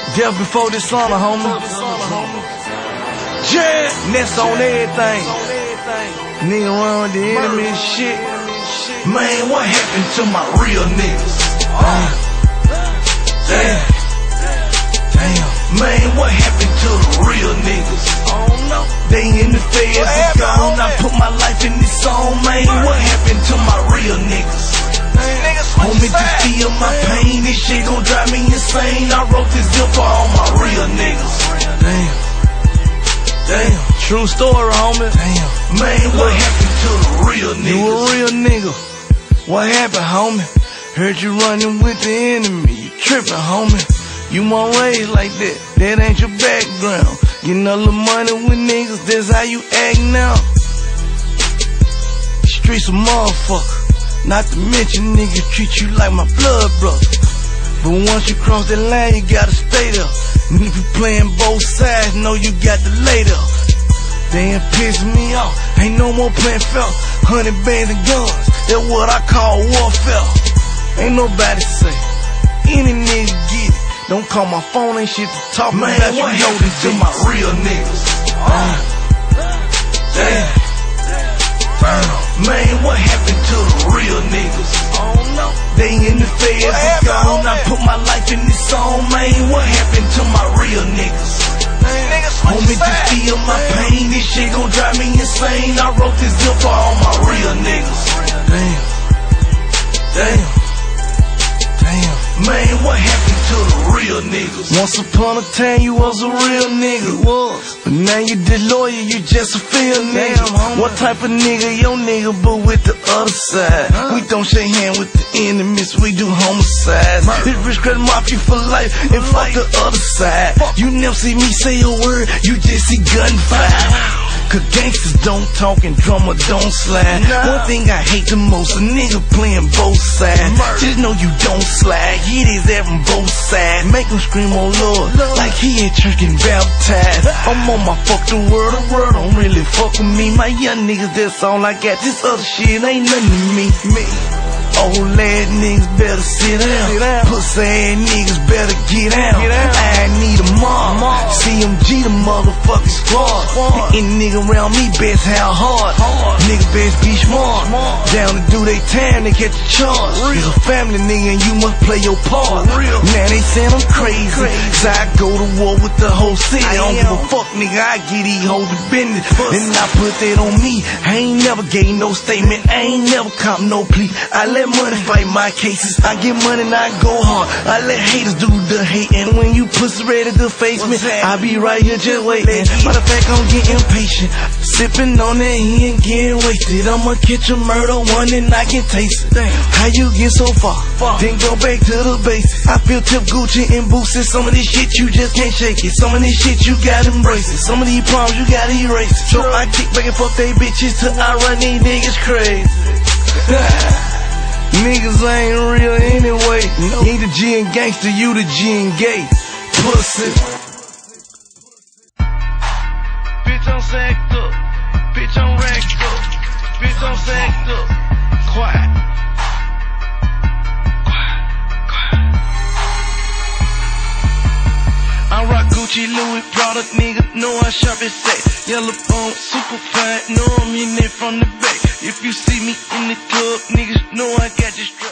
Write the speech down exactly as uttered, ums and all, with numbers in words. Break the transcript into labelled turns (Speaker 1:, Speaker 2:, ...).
Speaker 1: Death before dishonor, homie. Yeah, Nest on everything. Nigga run with the enemy and shit.
Speaker 2: Man, what happened to my real niggas? Uh, damn. Damn. Man, what happened to the real niggas? I don't know. They in the feds and gone. I put my life in this song, man. What happened to my real niggas? Homie, just feel my pain. This shit gon' drive me insane. I wrote this deal for all my real niggas.
Speaker 1: Damn.
Speaker 2: Damn.
Speaker 1: True story, homie.
Speaker 2: Damn. Man, what happened to the real niggas?
Speaker 1: You a real nigga. What happened, homie? Heard you running with the enemy. You tripping, homie. You won't raise like that. That ain't your background. Getting a little money with niggas. That's how you act now. Streets a motherfucker. Not to mention niggas treat you like my blood brother. But once you cross that line, you gotta stay there. And if you playing both sides, know you got to lay there. They ain't pissing me off. Ain't no more playing fair. Hundred bands and guns. That's what I call warfare. Ain't nobody say. Any nigga get it. Don't call my phone, ain't shit to talk
Speaker 2: man,
Speaker 1: about.
Speaker 2: What
Speaker 1: you know
Speaker 2: happened to my real niggas? Uh, damn. Man, what happened to the real niggas? I don't know. They in the feds and gone. I put my life in this song, man. What happened to my real niggas? Homie, just feel my pain. This shit gon' drive me insane. I wrote this deal for all my real niggas.
Speaker 1: Damn.
Speaker 2: Damn. Damn. Man, what happened to the real niggas?
Speaker 1: Once upon a time you was a real nigga. Was. But now you disloyal, you just a field nigga. Damn, what type of nigga your nigga, but with the other side? Huh? We don't shake hands with the enemies, we do homicides. This rich credit mafia for life, and fuck the other side. You never see me say a word, you just see gunfire. Cause gangsters don't talk and drummer don't slide. Nah. One thing I hate the most, a nigga playing both sides. Murder. Just know you don't slide, hit his ass from both sides. Make him scream, oh Lord, Lord. Like he in church getting baptized. I'm on my fuck the world, the world don't really fuck with me. My young niggas, that's all I got, this other shit ain't nothing to me. me. Old ass niggas better sit down. Sit down. Pussy ass niggas better get out. Get out. I need a mom. mom. C M G the motherfucking squad. squad. Any nigga around me best how hard. hard. Niggas best be smart. smart. Down to do they time, they catch the charge. It's a family nigga and you must play your part. Real. Now they saying I'm crazy. crazy. Cause I go to war with the whole city. I, I don't give a fuck, nigga. I get these hoes the business. And I put that on me. I ain't never gave no statement. I ain't never cop no plea. I let money fight my cases. I get money and I go hard. I let haters do the hating. When you pussy ready to face me, I be right here just waiting. Matter of fact, I'm getting impatient. Sipping on that, he ain't getting wasted. I'ma catch a murder one and I can taste it. How you get so far? Then go back to the basics. I feel tip Gucci and boosted. Some of this shit you just can't shake it. Some of this shit you gotta embrace it. Some of these problems you gotta erase it. So I kick back and fuck they bitches till I run these niggas crazy. Niggas ain't real anyway. No. He the G and gangster, you the G and gay. Pussy. Bitch, I'm sacked up. Bitch, I'm racked up. Bitch, I'm sacked up. Quiet. Quiet. Quiet. I rock Gucci, Louis product, nigga. Know I shop at Sack. Yellow bone, super fine. Know I'm in there from the back. If you see me in the club, niggas know I got this strap.